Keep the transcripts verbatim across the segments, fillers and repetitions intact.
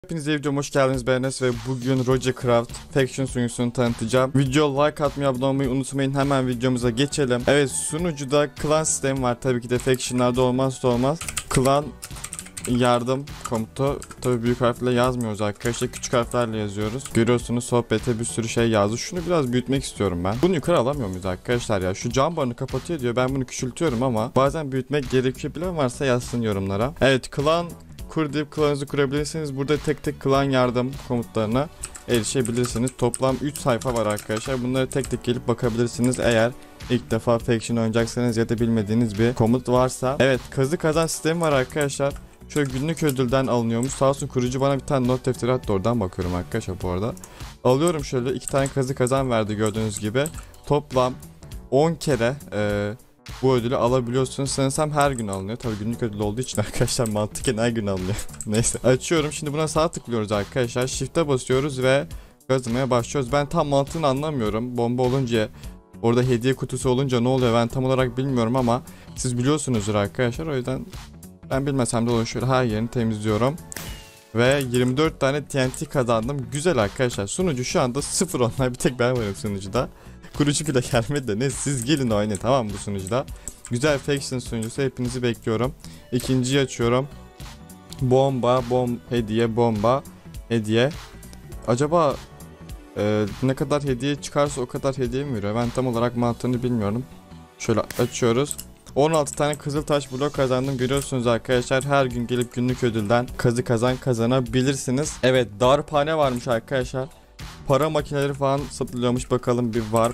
Hepinize videoma hoş geldiniz, ben Enes ve bugün Rogercraft Faction sunucusunu tanıtacağım. Video like atmayı, abone olmayı unutmayın. Hemen videomuza geçelim. Evet, sunucuda klan sistemi var. Tabii ki de Faction'larda olmazsa olmaz. Klan yardım komutu. Tabii büyük harfle yazmıyoruz arkadaşlar. Küçük harflerle yazıyoruz. Görüyorsunuz sohbete bir sürü şey yazdı. Şunu biraz büyütmek istiyorum ben. Bunu yukarı alamıyor muyuz arkadaşlar ya? Şu cam barını kapatıyor diyor. Ben bunu küçültüyorum ama bazen büyütmek gerekiyor. Bilen varsa yazsın yorumlara. Evet, klan kur deyip klanınızı kurabilirsiniz. Burada tek tek klan yardım komutlarına erişebilirsiniz. Toplam üç sayfa var arkadaşlar. Bunları tek tek gelip bakabilirsiniz eğer ilk defa Faction oynayacaksanız ya da bilmediğiniz bir komut varsa. Evet, kazı kazan sistemi var arkadaşlar. Şöyle günlük ödülden alınıyormuş. Sağ olsun kurucu bana bir tane not defteri attı, oradan bakıyorum arkadaşlar bu arada. Alıyorum, şöyle iki tane kazı kazan verdi gördüğünüz gibi. Toplam on kere e, bu ödülü alabiliyorsunuz. Sanırsam her gün alınıyor. Tabii günlük ödül olduğu için arkadaşlar mantıken her gün alınıyor. Neyse, açıyorum. Şimdi buna sağ tıklıyoruz arkadaşlar. Shift'e basıyoruz ve kazımaya başlıyoruz. Ben tam mantığını anlamıyorum. Bomba olunca, orada hediye kutusu olunca ne oluyor ben tam olarak bilmiyorum ama siz biliyorsunuzdur arkadaşlar. O yüzden ben bilmesem de olur. Şöyle her yerini temizliyorum. Ve yirmi dört tane T N T kazandım. Güzel arkadaşlar. Sunucu şu anda sıfır onlar. Bir tek ben varım sunucuda. Kurucu bile gelmedi de ne, siz gelin oynayın tamam bu sunucuda. Güzel Faction sunucusu, hepinizi bekliyorum. İkinciyi açıyorum. Bomba, bom, hediye, bomba, hediye. Acaba e, ne kadar hediye çıkarsa o kadar hediye mi veriyor? Ben tam olarak mantığını bilmiyorum. Şöyle açıyoruz. on altı tane kızıltaş blok kazandım, görüyorsunuz arkadaşlar. Her gün gelip günlük ödülden kazı kazan kazanabilirsiniz. Evet, darphane varmış arkadaşlar. Para makineleri falan satılıyormuş, bakalım bir warp.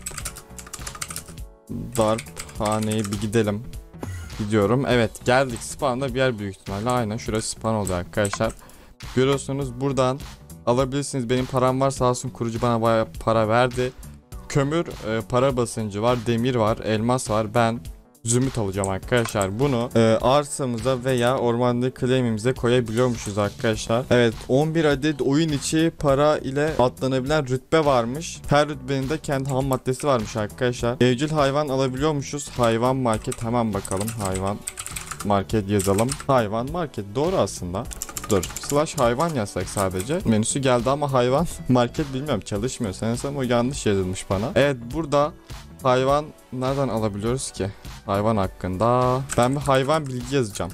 Darphaneye bir gidelim. Gidiyorum. Evet, geldik. Spawn'da bir yer büyük ihtimalle. Aynen şurası spawn oldu arkadaşlar. Görüyorsunuz, buradan alabilirsiniz. Benim param var, sağ olsun kurucu bana bayağı para verdi. Kömür e, para basıncı var, demir var, elmas var. Ben zümrüt alacağım arkadaşlar. Bunu e, arsamıza veya ormandaki claim'imize koyabiliyormuşuz arkadaşlar. Evet, on bir adet oyun içi para ile atlanabilen rütbe varmış. Her rütbenin de kendi ham maddesi varmış arkadaşlar. Evcil hayvan alabiliyormuşuz. Hayvan market, hemen bakalım. Hayvan market yazalım. Hayvan market doğru aslında. Dur, slash hayvan yazsak sadece. Menüsü geldi ama hayvan market bilmiyorum, çalışmıyor. Sanırsam o yanlış yazılmış bana. Evet, burada hayvan nereden alabiliyoruz ki? Hayvan hakkında. Ben bir hayvan bilgi yazacağım.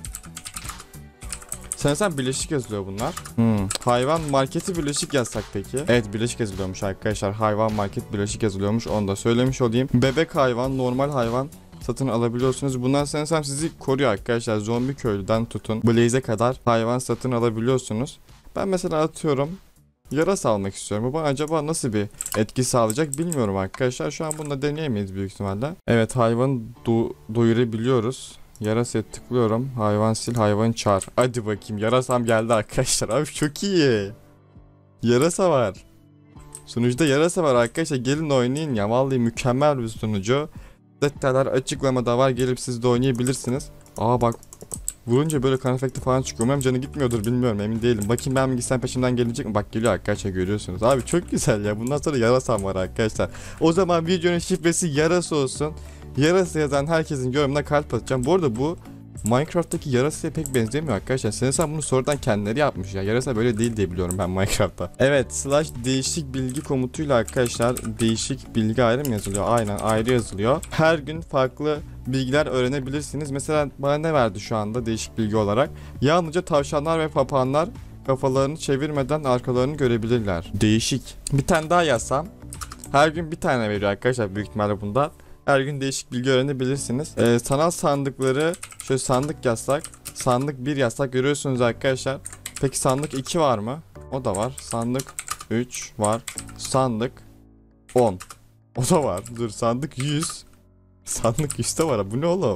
Sanırsam birleşik yazılıyor bunlar. Hmm. Hayvan marketi birleşik yazsak peki? Evet, birleşik yazılıyormuş arkadaşlar. Hayvan market birleşik yazılıyormuş. Onu da söylemiş olayım. Bebek hayvan, normal hayvan satın alabiliyorsunuz. Bunlar sanırsam sizi koruyor arkadaşlar. Zombi köylüden tutun Blaze'e kadar hayvan satın alabiliyorsunuz. Ben mesela atıyorum yarasa almak istiyorum. Bu bana acaba nasıl bir etki sağlayacak bilmiyorum arkadaşlar. Şu an bunu da deneyemeyiz büyük ihtimalle. Evet, hayvan do doyurabiliyoruz. Yarasaya tıklıyorum. Hayvan sil, hayvan çağır. Hadi bakayım, yarasam geldi arkadaşlar. Abi çok iyi. Yarasa var. Sunucuda yarasa var arkadaşlar. Gelin oynayın ya. Vallahi mükemmel bir sunucu. Detaylar açıklamada var. Gelip siz de oynayabilirsiniz. Aa bak. Vurunca böyle kan efekti falan çıkıyor. Umarım canı gitmiyordur, bilmiyorum, emin değilim. Bakayım ben mi gitsem peşimden gelecek mi? Bak geliyor arkadaşlar, görüyorsunuz. Abi çok güzel ya. Bundan sonra yarasam var arkadaşlar. O zaman videonun şifresi yarasa olsun. Yarasa yazan herkesin yorumuna kalp atacağım. Bu arada bu Minecraft'taki yarasaya pek benzemiyor arkadaşlar. Sanırsam bunu sonradan kendileri yapmış ya. Yarasa böyle değil diye biliyorum ben Minecraft'ta. Evet, slash değişik bilgi komutuyla arkadaşlar, değişik bilgi ayrı mı yazılıyor? Aynen, ayrı yazılıyor. Her gün farklı bilgiler öğrenebilirsiniz. Mesela bana ne verdi şu anda değişik bilgi olarak? Yalnızca tavşanlar ve papağanlar kafalarını çevirmeden arkalarını görebilirler. Değişik. Bir tane daha yazsam. Her gün bir tane veriyor arkadaşlar büyük ihtimalle bundan. Her gün değişik bilgi öğrenebilirsiniz. Ee, sanal sandıkları şöyle sandık yazsak, sandık bir yazsak, görüyorsunuz arkadaşlar. Peki sandık iki var mı? O da var. Sandık üç var. Sandık on. O da var. Dur, sandık yüz. Sandık yüzde var. Bu ne oğlum?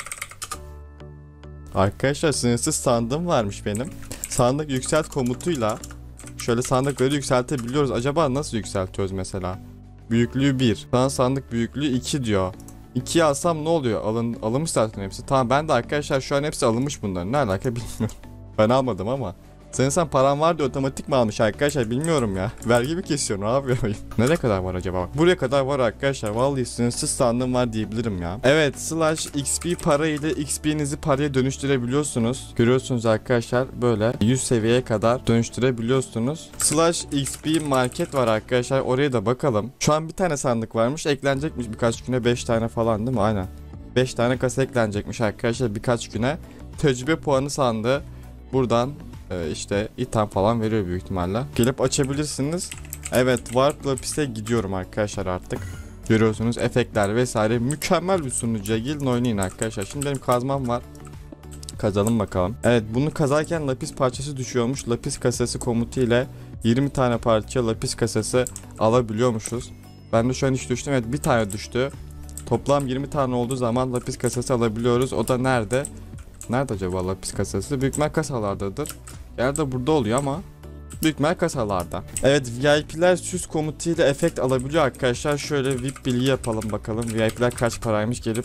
Arkadaşlar sınırsız sandığım varmış benim. Sandık yükselt komutuyla şöyle sandıkları yükseltebiliyoruz. Acaba nasıl yükseltiyoruz mesela? Büyüklüğü bir. Sana sandık büyüklüğü iki diyor. ikiyi alsam ne oluyor? Alın, alınmış zaten hepsi. Tamam, ben de arkadaşlar şu an hepsi alınmış bunların. Ne alaka bilmiyorum. Ben almadım ama. Sen sen paran var diye otomatik mi almış arkadaşlar bilmiyorum ya. Vergi mi kesiyor ne yapıyor? Nereye kadar var acaba? Bak buraya kadar var arkadaşlar. Vallahi sınırsız sandığım var diyebilirim ya. Evet slash xp para ile xp'nizi paraya dönüştürebiliyorsunuz. Görüyorsunuz arkadaşlar böyle yüz seviyeye kadar dönüştürebiliyorsunuz. Slash xp market var arkadaşlar. Oraya da bakalım. Şu an bir tane sandık varmış. Eklenecekmiş birkaç güne beş tane falan değil mi? Aynen. beş tane kasa eklenecekmiş arkadaşlar birkaç güne. Tecrübe puanı sandığı. Buradan e, işte item falan veriyor büyük ihtimalle. Gelip açabilirsiniz. Evet Warp Lapis'e gidiyorum arkadaşlar artık. Görüyorsunuz efektler vesaire. Mükemmel bir sunucuya gelin oynayın arkadaşlar. Şimdi benim kazmam var. Kazalım bakalım. Evet bunu kazarken lapis parçası düşüyormuş. Lapis kasası komutu ile yirmi tane parça lapis kasası alabiliyormuşuz. Ben de şu an hiç düştüm. Evet bir tane düştü. Toplam yirmi tane olduğu zaman lapis kasası alabiliyoruz. O da nerede? Nerede acaba lapis kasası? Büyük ihtimal kasalardadır. Genelde burada oluyor ama büyük ihtimal kasalarda. Evet V I P'ler süs komutuyla efekt alabiliyor arkadaşlar. Şöyle V I P bilgi yapalım bakalım. V I P'ler kaç paraymış gelip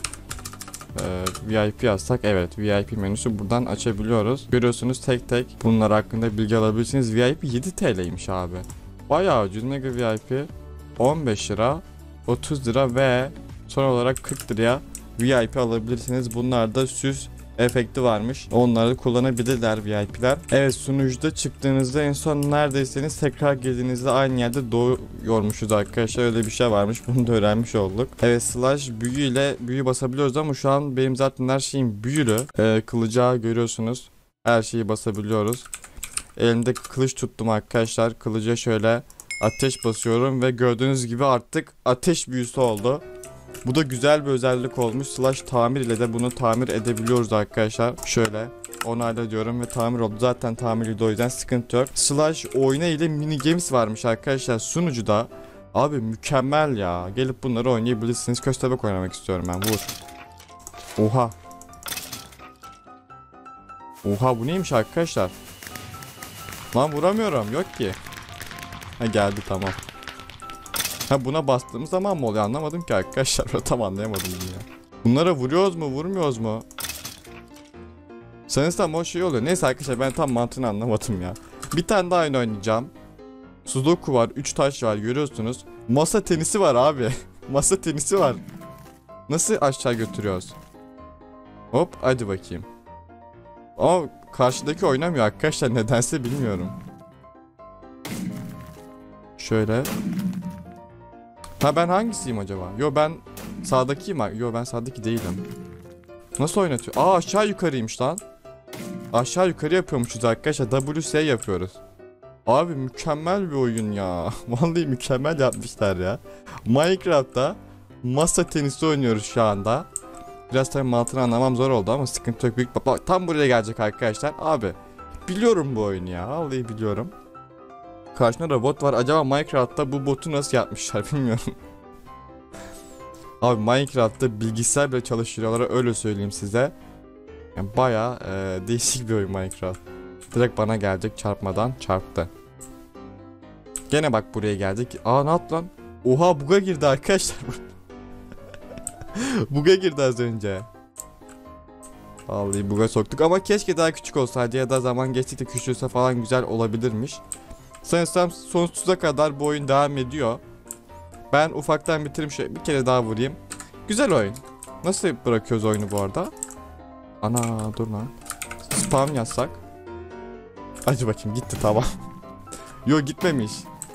e, V I P yazsak. Evet V I P menüsü buradan açabiliyoruz. Görüyorsunuz tek tek bunlar hakkında bilgi alabilirsiniz. V I P yedi T L'ymiş abi. Bayağı ucuz. Mega V I P on beş lira, otuz lira ve son olarak kırk liraya V I P alabilirsiniz. Bunlar da süs efekti varmış. Onları kullanabilirler V I P'ler. Evet sunucuda çıktığınızda en son neredeyseniz tekrar girdiğinizde aynı yerde doğuyormuşuz arkadaşlar. Öyle bir şey varmış. Bunu da öğrenmiş olduk. Evet slash büyü ile büyü basabiliyoruz ama şu an benim zaten her şeyim büyülü. Ee, kılıcağı görüyorsunuz. Her şeyi basabiliyoruz. Elimde kılıç tuttum arkadaşlar. Kılıca şöyle ateş basıyorum ve gördüğünüz gibi artık ateş büyüsü oldu. Bu da güzel bir özellik olmuş. Slash tamir ile de bunu tamir edebiliyoruz arkadaşlar. Şöyle onayla diyorum ve tamir oldu. Zaten tamirliydi o yüzden sıkıntı yok. Slash oyna ile mini games varmış arkadaşlar sunucuda. Abi mükemmel ya. Gelip bunları oynayabilirsiniz. Köstebek oynamak istiyorum ben. Vur. Oha. Oha bu neymiş arkadaşlar? Lan vuramıyorum. Yok ki. Ha geldi tamam. Ha buna bastığımız zaman mı oluyor anlamadım ki arkadaşlar. Tam anlayamadım ya. Bunlara vuruyoruz mu vurmuyoruz mu? Sanırsam o şey oluyor. Neyse arkadaşlar ben tam mantığını anlamadım ya. Bir tane daha oyun oynayacağım. Sudoku var. üç taş var görüyorsunuz. Masa tenisi var abi. Masa tenisi var. Nasıl aşağı götürüyoruz? Hop hadi bakayım. Ama karşıdaki oynamıyor arkadaşlar. Nedense bilmiyorum. Şöyle. Ha ben hangisiyim acaba? Yo ben sağdakiyim. Yo ben sağdaki değilim. Nasıl oynatıyor? Aa aşağı yukarıymış lan. Aşağı yukarı yapıyormuşuz arkadaşlar. W S yapıyoruz. Abi mükemmel bir oyun ya. Vallahi mükemmel yapmışlar ya. Minecraft'ta masa tenisi oynuyoruz şu anda. Biraz tabii mantığını anlamam zor oldu ama sıkıntı yok. Büyük bak tam buraya gelecek arkadaşlar. Abi biliyorum bu oyunu ya. Vallahi biliyorum. Karşında robot var. Acaba Minecraft'ta bu botu nasıl yapmışlar bilmiyorum. Abi Minecraft'ta bilgisayar bile çalıştırıyorlar öyle söyleyeyim size. Yani bayağı e, değişik bir oyun Minecraft. Direkt bana gelecek çarpmadan çarptı. Gene bak buraya geldik. Aa ne yaptı lan? Oha buga girdi arkadaşlar. Buga girdi az önce. Vallahi buga soktuk ama keşke daha küçük olsaydı ya da zaman geçtikçe küçülse falan güzel olabilirmiş. Sanırsam sonsuza kadar bu oyun devam ediyor. Ben ufaktan bitireyim şöyle bir kere daha vurayım. Güzel oyun. Nasıl bırakıyoruz oyunu bu arada? Ana dur lan. Spam yazsak. Hadi bakayım gitti tamam. Yo gitmemiş.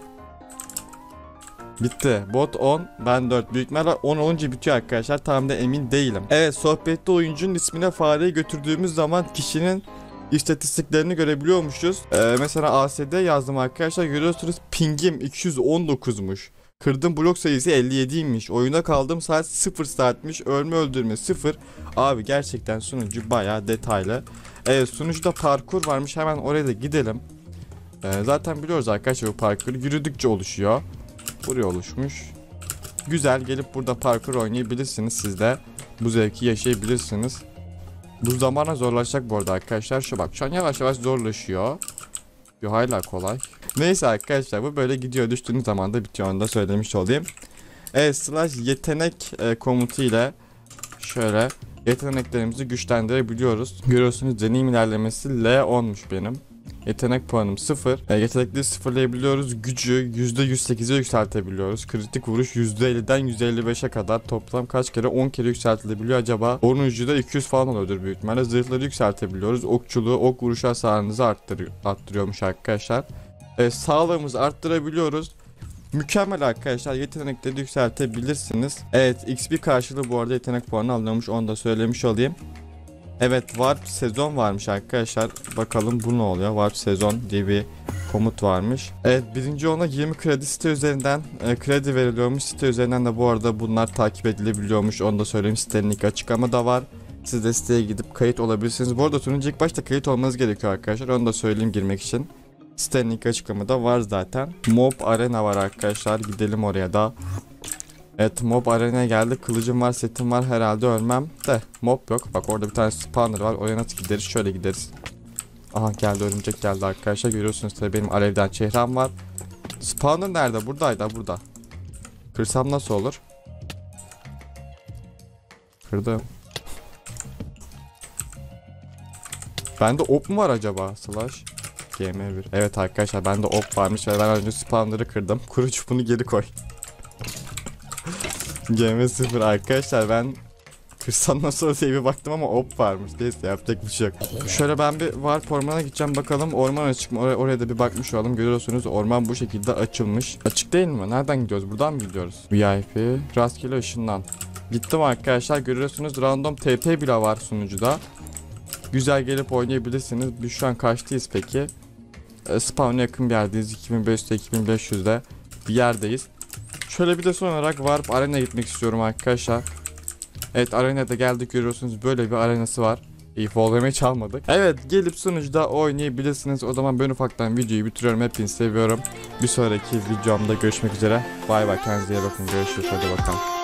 Bitti. Bot on, ben dört. Büyük ihtimalle on olunca bitiyor arkadaşlar. Tam da emin değilim. Evet sohbette oyuncunun ismine fareyi götürdüğümüz zaman kişinin istatistiklerini görebiliyormuşuz. Ee, mesela A S D yazdım arkadaşlar. Görüyorsunuz pingim iki yüz on dokuzmuş. Kırdığım blok sayısı elli yediymiş. Oyuna kaldığım saat sıfır saatmiş. Ölme öldürme sıfır. Abi gerçekten sunucu bayağı detaylı. Evet sunucuda parkur varmış. Hemen oraya da gidelim. Ee, zaten biliyoruz arkadaşlar bu parkur yürüdükçe oluşuyor. Buraya oluşmuş. Güzel gelip burada parkur oynayabilirsiniz siz de. Bu zevki yaşayabilirsiniz. Bu zamana zorlaşacak bu arada arkadaşlar. Şu bak şu an yavaş yavaş zorlaşıyor. Yo hala kolay. Neyse arkadaşlar bu böyle gidiyor. Düştüğünüz zaman da bitiyor onu da söylemiş olayım. Evet slash yetenek e, komutu ile şöyle yeteneklerimizi güçlendirebiliyoruz. Görüyorsunuz deneyim ilerlemesi L onmuş benim. Yetenek puanım sıfır. E, yetenekleri sıfırlayabiliyoruz. Gücü yüzde yüz sekize yükseltebiliyoruz. Kritik vuruş yüzde elliden yüzde elli beşe kadar. Toplam kaç kere? on kere yükseltilebiliyor acaba? Onun da iki yüz falan oluyordur büyük ihtimalle. Zırhları yükseltebiliyoruz. Okçuluğu, ok vuruşu hasarınızı arttırıyor, arttırıyormuş arkadaşlar. E, sağlığımızı arttırabiliyoruz. Mükemmel arkadaşlar, yetenekleri yükseltebilirsiniz. Evet, X P karşılığı bu arada yetenek puanı alınıyormuş, onu da söylemiş olayım. Evet, Warp sezon varmış arkadaşlar. Bakalım bu ne oluyor? Warp sezon diye bir komut varmış. Evet, birinci ona yirmi kredi site üzerinden e, kredi veriliyormuş. Site üzerinden de bu arada bunlar takip edilebiliyormuş. Onu da söyleyeyim, sitenin ilk açıklamada var. Siz de siteye gidip kayıt olabilirsiniz. Bu arada sunucu ilk başta kayıt olmanız gerekiyor arkadaşlar. Onu da söyleyeyim girmek için. Sitenin ilk açıklamada var zaten. Mob Arena var arkadaşlar. Gidelim oraya da. Evet, Mob Arena'ya geldik. Kılıcım var, setim var. Herhalde ölmem de. Mob yok. Bak orada bir tane spawner var. Oraya nasıl gideriz? Şöyle gideriz. Aha, geldi, örümcek geldi arkadaşlar. Görüyorsunuz tabii benim alevden çehrem var. Spawner nerede? Buradaydı, burada. Kırsam nasıl olur? Kırdım. Bende ok mu var acaba? Slash G M bir. Evet arkadaşlar, bende ok varmış ve ben önce spawner'ı kırdım. Kurucu bunu geri koy. G M sıfır arkadaşlar, ben kırsam nasıl olur diye bir baktım ama ok varmış. Neyse, yapacak bir şey yok. Şöyle ben bir Warp ormana gideceğim, bakalım orman açık mı? Oraya, oraya da bir bakmış olalım. Görüyorsunuz orman bu şekilde açılmış. Açık değil mi? Nereden gidiyoruz? Buradan mı gidiyoruz? V I P rastgele ışından. Gittim arkadaşlar, görüyorsunuz random T P bile var sunucuda. Güzel gelip oynayabilirsiniz. Biz şu an kaçtayız peki? E, spawn'a yakın bir yerdeyiz. iki bin beş yüzde iki bin beş yüzde bir yerdeyiz. Şöyle bir de son olarak Warp Arena'ya gitmek istiyorum arkadaşlar. Evet, Arena'da geldik, görüyorsunuz böyle bir arenası var. İyi, Volvemeyi çalmadık. Evet, gelip sunucuda oynayabilirsiniz. O zaman ben ufaktan videoyu bitiriyorum. Hepinizi seviyorum. Bir sonraki videomda görüşmek üzere. Bay bay, kendinize iyi bakın. Görüşürüz, hadi bakalım.